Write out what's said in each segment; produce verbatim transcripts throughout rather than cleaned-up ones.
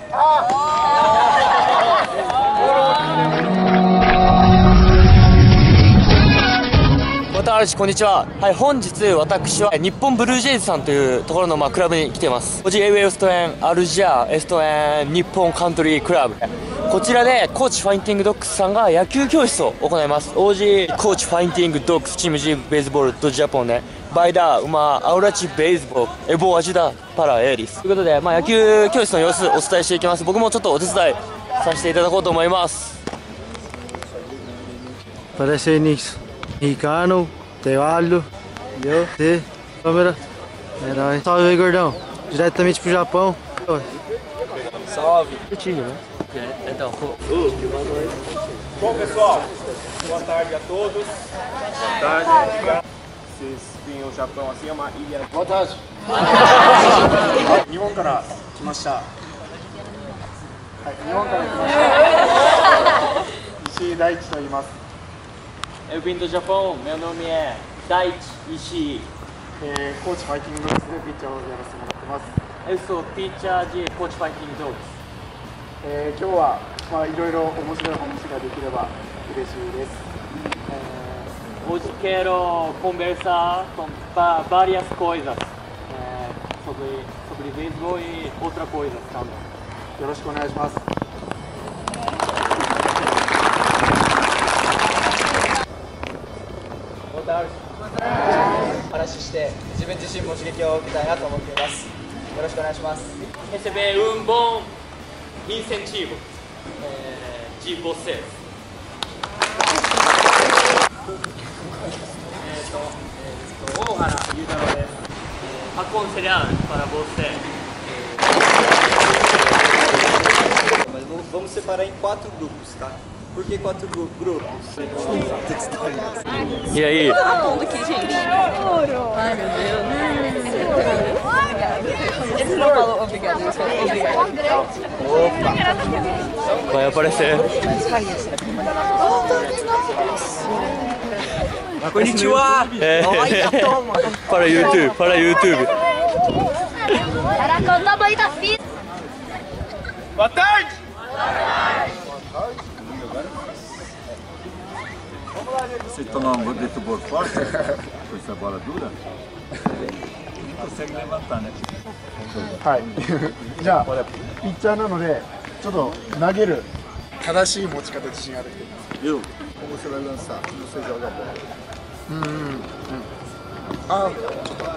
私こんにちは。はい、本日私は日本ブルージェイズさんというところのまあクラブに来ています。オジエウェウストエンアルジャーエストエン日本カントリークラブ。こちらでコーチファインティングドッグスさんが野球教室を行います。オージーコーチファインティングドッグスチームジーベースボールドジャポンね。バイダーウマアウラチベースボールエボアジダパラエリスということで、まあ、野球教室の様子をお伝えしていきます。僕もちょっとお手伝いさせていただこうと思います。 Parece mexicano, Tevalho, entendeu? T, câmera, herói. Salve aí, gordão. Diretamente pro Japão. Salve. Curtinho, né? Então, bom, pessoal, boa tarde a todos. Boa tarde. Vocês veem o Japão assim, é uma ilha. Boa tarde. 日本から来ました。はい、日本から来ました。石井大地と言います。 Eu vim do Japão, meu nome é Daichi Ishii. えー、コーチファイティングドッグスでピッチャーをやらせてもらってます。 Eu sou teacher de coach fighting dogs. えー、今日はまあいろいろ面白い話ができれば嬉しいです。 えー、hoje quero conversar com várias coisas é, sobre sobre beisebol e outra coisa também. よろしくお願いします。 話して自分自身も刺激を受けたいなと思っています。よろしくお願いします。 Receber um bom incentivo é, de vocês. Então, para aconselhar para você. Mas vamos separar em quatro grupos, tá? Por que quatro grupos? E aí? Todo mundo aqui, gente. Ai, meu Deus. Ele não falou obrigado, ele falou obrigado. Opa! Vai aparecer. Konnichiwa! É. Para YouTube, para YouTube. Caraca, o tamanho da fita. Boa tarde! Você tomar um boleto por forte, com essa bola dura, não consegue levantar, né? はい。じゃあピッチャーなのでちょっと投げる正しい持ち方自信ある人います。 Eu? Como você vai lançar? Você joga a bola. うんうんうん。あ、ちょっと。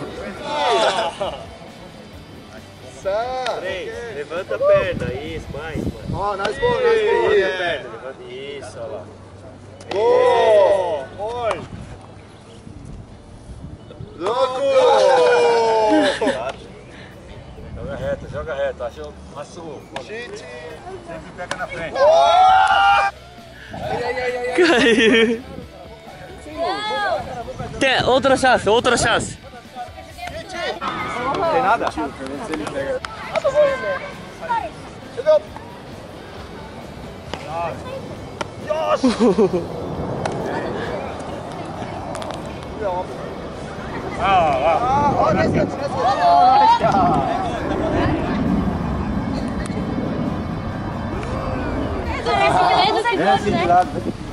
さあ。 Levanta a perna, isso, mais. あ、ナイスボール、ナイスボール。 Levanta isso, olha lá. Gol! Gol! Louco! Joga reto, joga reto. Achou, passou. Chute! Sempre pega na frente. Caiu. Tem outra chance, outra chance. Não tem nada? Ele pega. Chegou! Ah, ah. Oh, nice catch, nice catch. É assim de lado.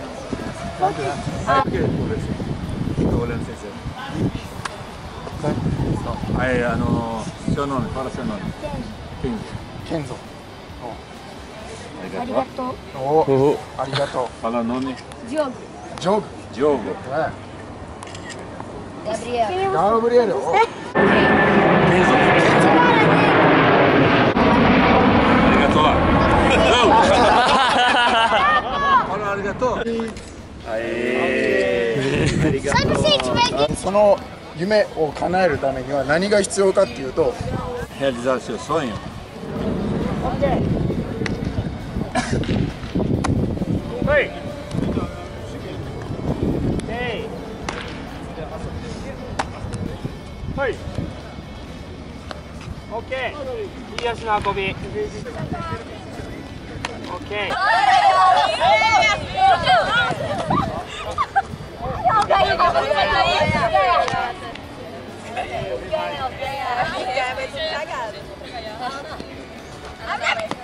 Ah. Estou olhando sem ser. Aí, ano, seu nome, fala seu nome. Kenzo. Kenzo. Arigatou. Oh, arigatou. Fala o nome. Diogo. Diogo. Diogo. É. Gabriel. Gabriel. Oh. Kenzo. Arigatou. Fala arigatou. Arigatou. その夢を叶えるためには何が必要かっていうと Realizar seu sonho. Oi. Ei. Oi. Ok. 右足の運び。Ok. Ganha, ganha. Ganha, vai ser cagado.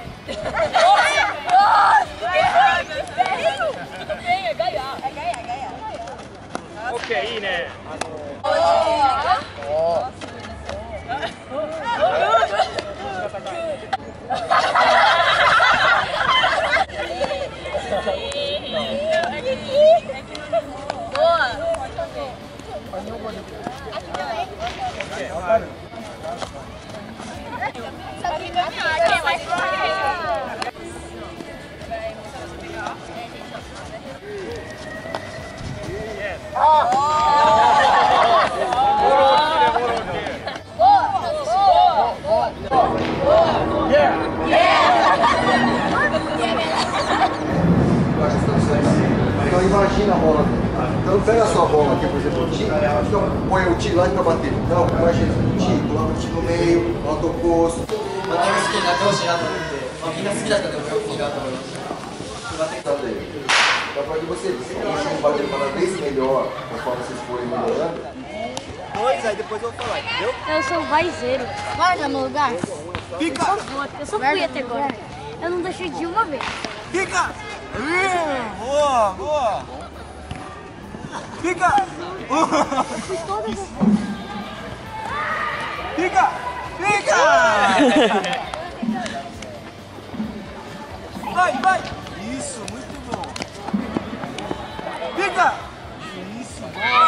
pega a sua bola aqui, por exemplo, o Ti, então põe o Ti lá pra bater. Não, mais gente, o Ti, coloca o Ti no meio, bota o posto. 私が好きになってほしいなと思って、まあ、みんな好きだったでもよくいいなと思いました。 Dá pra de vocês, vocês conseguem bater cada vez melhor, conforme vocês forem melhorando. Dois, aí depois eu vou falar, entendeu? Eu sou vaizeiro. Guarda no lugar. Fica! Eu sou boa, eu sou fui até agora. Eu não deixei de ir uma vez. Fica! Hum, boa, boa! Fica! Fica! Fica! Vai, vai! Isso, muito bom! Fica! Isso,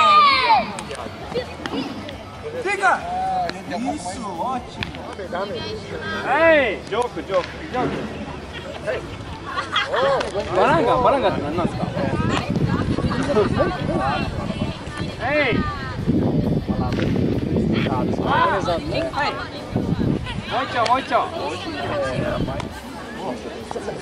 bom! Fica! Isso, ótimo! Ei, jogo, jogo, jogo. Baranga, barangaって何なんですか? Ei! Vai! Muito, muito!